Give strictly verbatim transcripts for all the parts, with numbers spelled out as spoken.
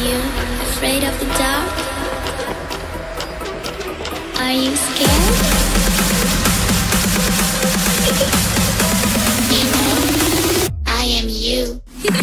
you afraid of the dark? Are you scared? You know, I am you.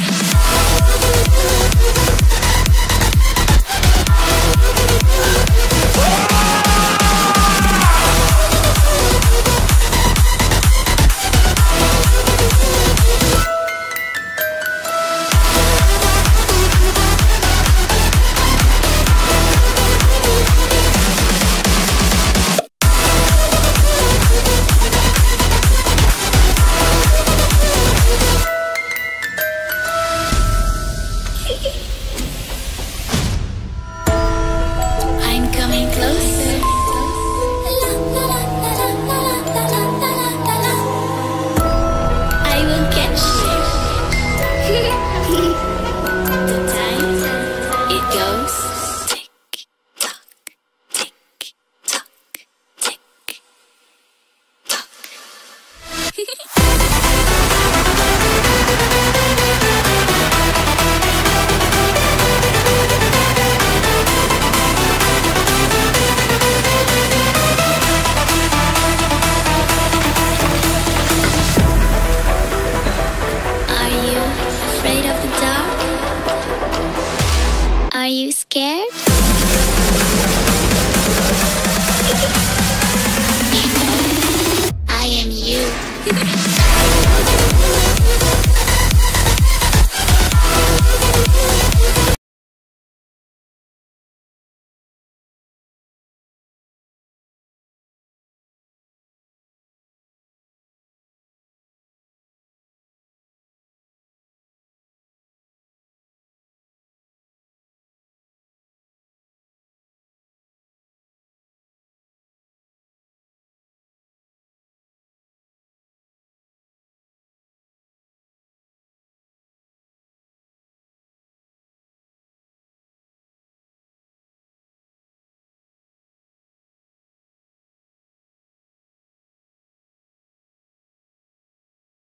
I'm coming closer. I will catch you. The time it goes tick tock, tick tock, tick tock. Afraid of the dark? Are you scared? You know, I am you.